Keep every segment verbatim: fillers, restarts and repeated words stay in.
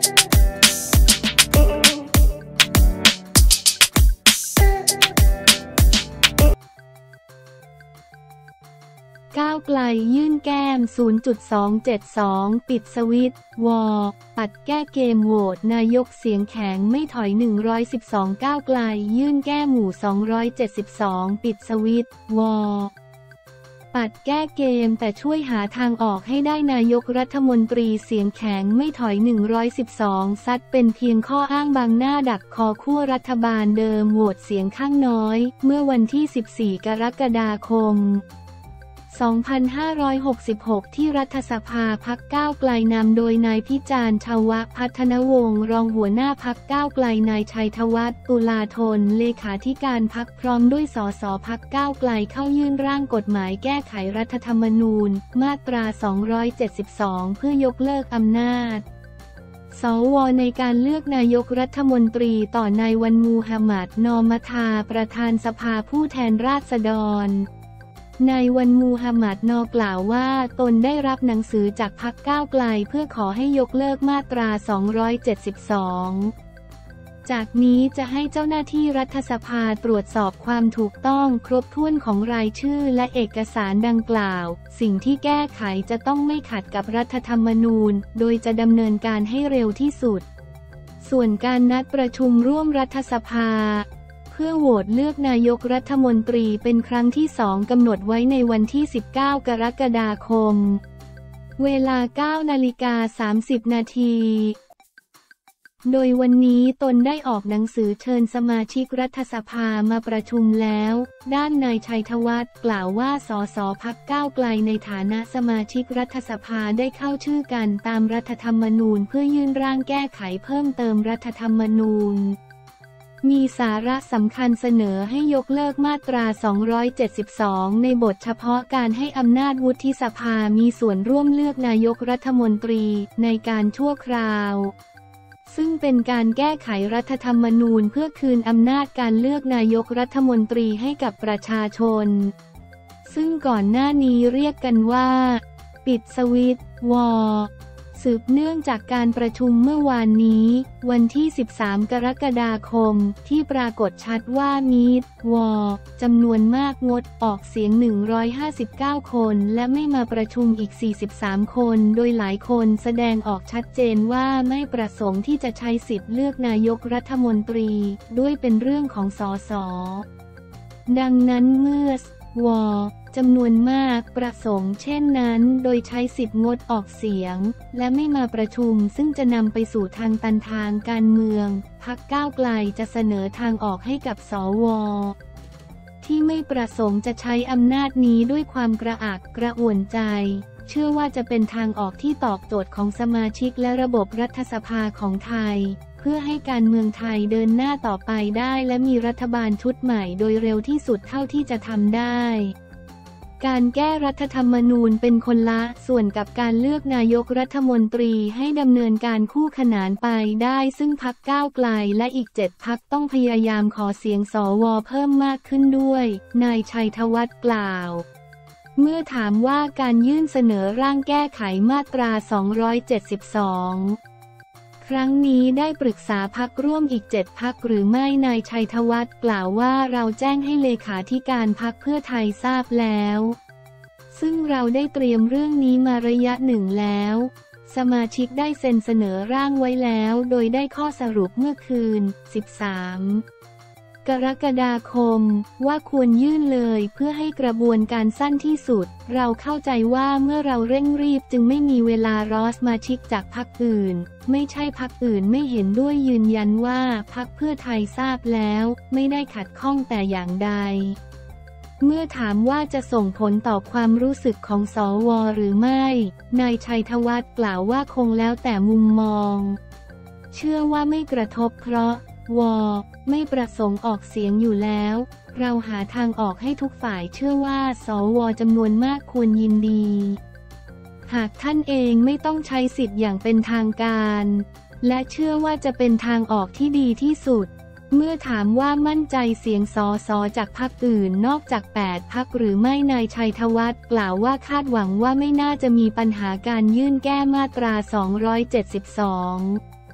ก้าวไกลยื่นแก้ม ศูนย์จุดสองเจ็ดสอง ปิดสวิตช์วอปัดแก้เกมโหวตนายกเสียงแข็งไม่ถอยหนึ่งร้อยสิบสองก้าวไกลยื่นแก้หมู่สองร้อยเจ็ดสิบสองปิดสวิตช์วอปัดแก้เกมแต่ช่วยหาทางออกให้ได้นายกรัฐมนตรีเสียงแข็งไม่ถอยหนึ่งร้อยสิบสองซัดเป็นเพียงข้ออ้างบางหน้าดักคอขั้วรัฐบาลเดิมโหวตเสียงข้างน้อยเมื่อวันที่สิบสี่กรกฎาคมสองพันห้าร้อยหกสิบหกที่รัฐสภาพรรคก้าวไกลนำโดยนายพิจารณ์ชวพัฒนวงศ์รองหัวหน้าพรรคก้าวไกลนายชัยธวัฒน์ตุลาธนเลขาธิการพรรคพร้อมด้วยสสพรรคก้าวไกลเข้ายื่นร่างกฎหมายแก้ไขรัฐธรรมนูญมาตราสองร้อยเจ็ดสิบสองเพื่อยกเลิกอำนาจสวในการเลือกนายกรัฐมนตรีต่อนายวันมูฮัมหมัดนอมธาประธานสภาผู้แทนราษฎรนายวันมูฮัมหมัดนอกล่าวว่าตนได้รับหนังสือจากพรรคก้าวไกลเพื่อขอให้ยกเลิกมาตราสองร้อยเจ็ดสิบสองจากนี้จะให้เจ้าหน้าที่รัฐสภาตรวจสอบความถูกต้องครบถ้วนของรายชื่อและเอกสารดังกล่าวสิ่งที่แก้ไขจะต้องไม่ขัดกับรัฐธรรมนูญโดยจะดำเนินการให้เร็วที่สุดส่วนการนัดประชุมร่วมรัฐสภาเพื่อโหวตเลือกนายกรัฐมนตรีเป็นครั้งที่สองกำหนดไว้ในวันที่สิบเก้ากรกฎาคมเวลา เก้านาฬิกาสามสิบนาทีโดยวันนี้ตนได้ออกหนังสือเชิญสมาชิกรัฐสภามาประชุมแล้วด้านนายชัยธวัฒน์กล่าวว่าสสพรรคก้าวไกลในฐานะสมาชิกรัฐสภาได้เข้าชื่อกันตามรัฐธรรมนูญเพื่อยื่นร่างแก้ไขเพิ่มเติมรัฐธรรมนูญมีสาระสำคัญเสนอให้ยกเลิกมาตราสองร้อยเจ็ดสิบสองในบทเฉพาะการให้อำนาจวุฒิสภามีส่วนร่วมเลือกนายกรัฐมนตรีในการชั่วคราวซึ่งเป็นการแก้ไขรัฐธรรมนูญเพื่อคืนอำนาจการเลือกนายกรัฐมนตรีให้กับประชาชนซึ่งก่อนหน้านี้เรียกกันว่าปิดสวิตช์วอสืบเนื่องจากการประชุมเมื่อวานนี้วันที่สิบสามกรกฎาคมที่ปรากฏชัดว่ามีดวอจำนวนมากงดออกเสียงหนึ่งร้อยห้าสิบเก้าคนและไม่มาประชุมอีกสี่สิบสามคนโดยหลายคนแสดงออกชัดเจนว่าไม่ประสงค์ที่จะใช้สิทธิ์เลือกนายกรัฐมนตรีด้วยเป็นเรื่องของสสดังนั้นเมื่อวอจำนวนมากประสงค์เช่นนั้นโดยใช้สิทธิ์งดออกเสียงและไม่มาประชุมซึ่งจะนำไปสู่ทางตันทางการเมืองพรรคก้าวไกลจะเสนอทางออกให้กับสวที่ไม่ประสงค์จะใช้อำนาจนี้ด้วยความกระอักกระอ่วนใจเชื่อว่าจะเป็นทางออกที่ตอบโจทย์ของสมาชิกและระบบรัฐสภาของไทยเพื่อให้การเมืองไทยเดินหน้าต่อไปได้และมีรัฐบาลชุดใหม่โดยเร็วที่สุดเท่าที่จะทำได้การแก้รัฐธรรมนูญเป็นคนละส่วนกับการเลือกนายกรัฐมนตรีให้ดำเนินการคู่ขนานไปได้ซึ่งพรรคก้าวไกลและอีกเจ็ดพรรคต้องพยายามขอเสียงสวเพิ่มมากขึ้นด้วยนายชัยธวัฒน์กล่าวเมื่อถามว่าการยื่นเสนอร่างแก้ไขมาตราสองร้อยเจ็ดสิบสองครั้งนี้ได้ปรึกษาพรรคร่วมอีกเจ็ดพรรคหรือไม่นายชัยธวัฒน์กล่าวว่าเราแจ้งให้เลขาธิการพรรคเพื่อไทยทราบแล้วซึ่งเราได้เตรียมเรื่องนี้มาระยะหนึ่งแล้วสมาชิกได้เซ็นเสนอร่างไว้แล้วโดยได้ข้อสรุปเมื่อคืนสิบสามกรกฎาคมว่าควรยื่นเลยเพื่อให้กระบวนการสั้นที่สุดเราเข้าใจว่าเมื่อเราเร่งรีบจึงไม่มีเวลารอสมาชิกจากพรรคอื่นไม่ใช่พรรคอื่นไม่เห็นด้วยยืนยันว่าพรรคเพื่อไทยทราบแล้วไม่ได้ขัดข้องแต่อย่างใดเมื่อถามว่าจะส่งผลต่อความรู้สึกของสวหรือไม่นายชัยธวัฒน์กล่าวว่าคงแล้วแต่มุมมองเชื่อว่าไม่กระทบเพราะวไม่ประสงค์ออกเสียงอยู่แล้วเราหาทางออกให้ทุกฝ่ายเชื่อว่าสวจำนวนมากควรยินดีหากท่านเองไม่ต้องใช้สิทธิ์อย่างเป็นทางการและเชื่อว่าจะเป็นทางออกที่ดีที่สุดเมื่อถามว่ามั่นใจเสียงสสจากพรรคอื่นนอกจากแปดพรรคหรือไม่นายชัยธวัฒน์กล่าวว่าคาดหวังว่าไม่น่าจะมีปัญหาการยื่นแก้มาตราสองร้อยเจ็ดสิบสอง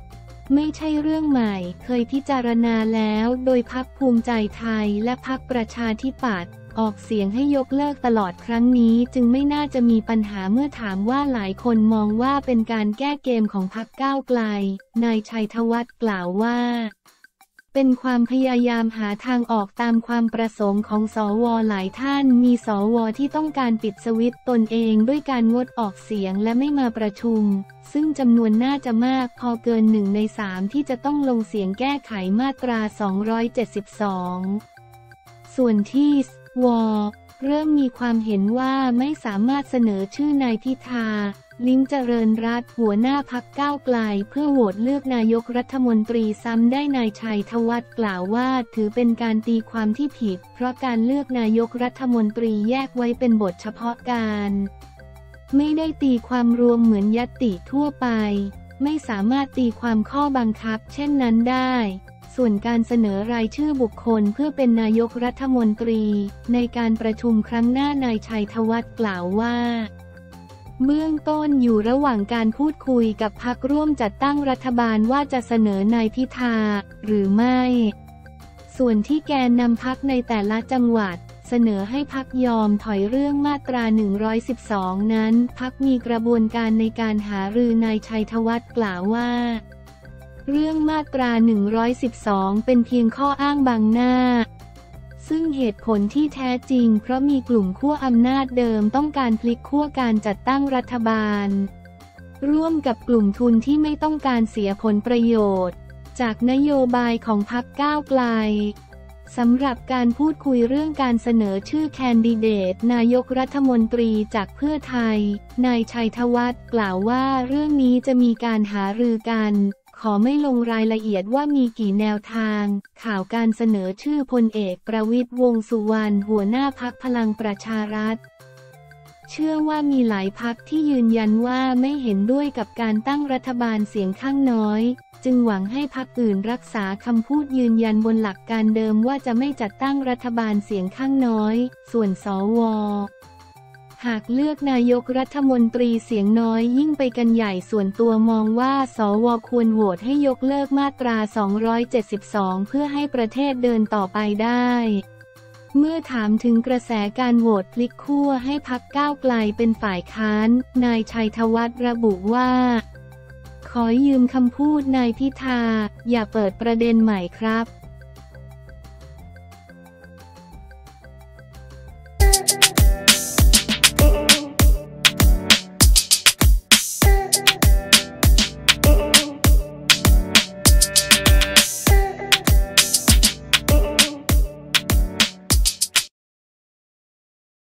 ไม่ใช่เรื่องใหม่เคยพิจารณาแล้วโดยพรรคภูมิใจไทยและพรรคประชาธิปัตย์ออกเสียงให้ยกเลิกตลอดครั้งนี้จึงไม่น่าจะมีปัญหาเมื่อถามว่าหลายคนมองว่าเป็นการแก้เกมของพรรคก้าวไกลนายชัยธวัฒน์กล่าวว่าเป็นความพยายามหาทางออกตามความประสงค์ของสวหลายท่านมีสวที่ต้องการปิดสวิตช์ตนเองด้วยการงดออกเสียงและไม่มาประชุมซึ่งจำนวนน่าจะมากพอเกินหนึ่งในสามที่จะต้องลงเสียงแก้ไขมาตราสองร้อยเจ็ดสิบสองส่วนที่สวเริ่มมีความเห็นว่าไม่สามารถเสนอชื่อนายพิธาลิ้มเจริญรัตน์หัวหน้าพรรคก้าวไกลเพื่อโหวตเลือกนายกรัฐมนตรีซ้ำได้นายชัยธวัฒน์กล่าวว่าถือเป็นการตีความที่ผิดเพราะการเลือกนายกรัฐมนตรีแยกไว้เป็นบทเฉพาะการไม่ได้ตีความรวมเหมือนญัตติทั่วไปไม่สามารถตีความข้อบังคับเช่นนั้นได้ส่วนการเสนอรายชื่อบุคคลเพื่อเป็นนายกรัฐมนตรีในการประชุมครั้งหน้านายชัยธวัฒน์กล่าวว่าเบื้องต้นอยู่ระหว่างการพูดคุยกับพรรคร่วมจัดตั้งรัฐบาลว่าจะเสนอนายพิธาหรือไม่ส่วนที่แกนนำพรรคในแต่ละจังหวัดเสนอให้พรรคยอมถอยเรื่องมาตราหนึ่งร้อยสิบสองนั้นพรรคมีกระบวนการในการหารือนายชัยธวัฒน์กล่าวว่าเรื่องมาตราหนึ่งร้อยสิบสองเป็นเพียงข้ออ้างบังหน้าซึ่งเหตุผลที่แท้จริงเพราะมีกลุ่มขั้วอำนาจเดิมต้องการพลิกขั้วการจัดตั้งรัฐบาลร่วมกับกลุ่มทุนที่ไม่ต้องการเสียผลประโยชน์จากนโยบายของพรรคก้าวไกลสำหรับการพูดคุยเรื่องการเสนอชื่อแคนดิเดตนายกรัฐมนตรีจากเพื่อไทยนายชัยธวัฒน์กล่าวว่าเรื่องนี้จะมีการหารือกันขอไม่ลงรายละเอียดว่ามีกี่แนวทางข่าวการเสนอชื่อพลเอกประวิตรวงษ์สุวรรณหัวหน้าพรรคพลังประชารัฐเชื่อว่ามีหลายพรรคที่ยืนยันว่าไม่เห็นด้วยกับการตั้งรัฐบาลเสียงข้างน้อยจึงหวังให้พรรคอื่นรักษาคำพูดยืนยันบนหลักการเดิมว่าจะไม่จัดตั้งรัฐบาลเสียงข้างน้อยส่วนสวหากเลือกนายกรัฐมนตรีเสียงน้อยยิ่งไปกันใหญ่ส่วนตัวมองว่าสวควรโหวตให้ยกเลิกมาตราสองร้อยเจ็ดสิบสองเพื่อให้ประเทศเดินต่อไปได้เมื่อถามถึงกระแสการโหวตพลิกขั้วให้พรรคก้าวไกลเป็นฝ่ายค้านนายชัยธวัฒน์ระบุว่าขอยืมคำพูดนายพิธาอย่าเปิดประเด็นใหม่ครับ